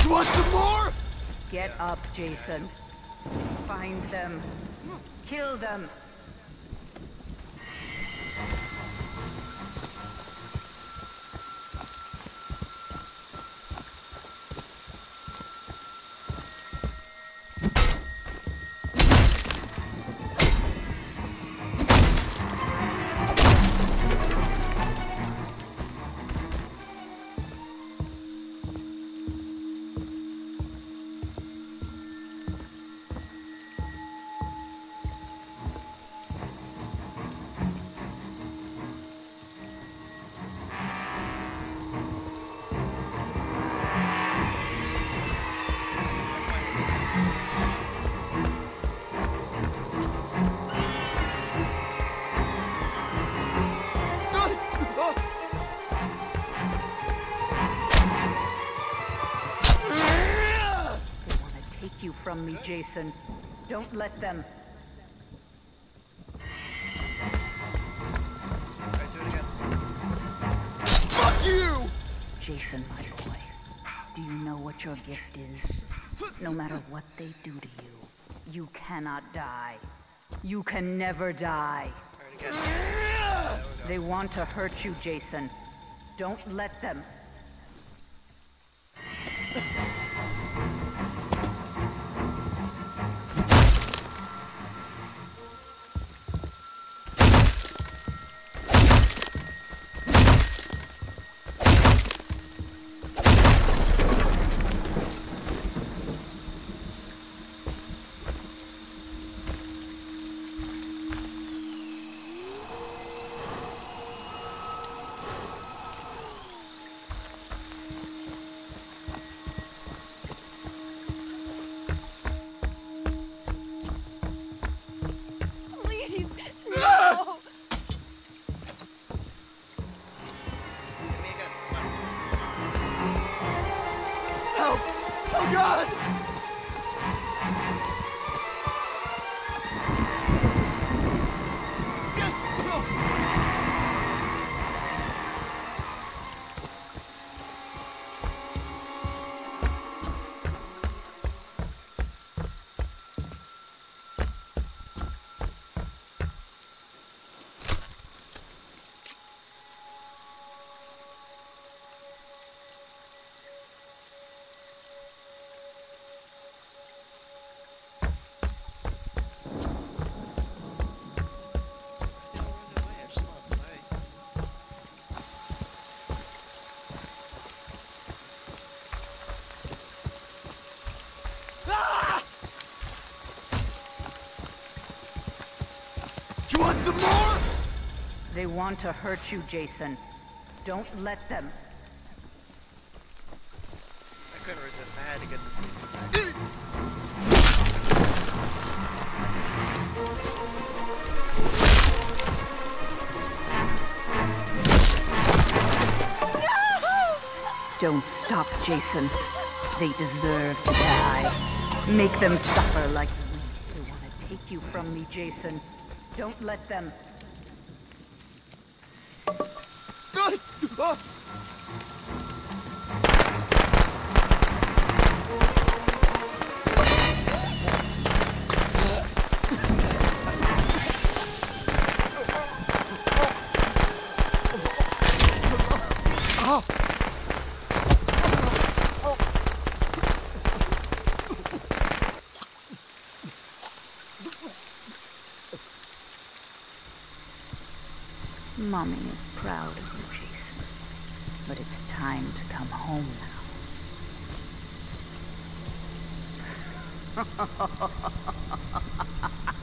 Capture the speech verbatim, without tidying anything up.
You want some more? Get up, Jason. Find them. Kill them. You from me, Jason. Don't let them. Alright, do it again. Fuck you! Jason, my boy, do you know what your gift is? No matter what they do to you, you cannot die. You can never die. Alright, again. Yeah, They want to hurt you, Jason. Don't let them. Oh God! You want some more? They want to hurt you, Jason. Don't let them. I couldn't resist. I had to get this thing. Don't stop, Jason. They deserve to die. Make them suffer like we. They want to take you from me, Jason. Don't let them. Mommy is proud of you, Jason. But it's time to come home now.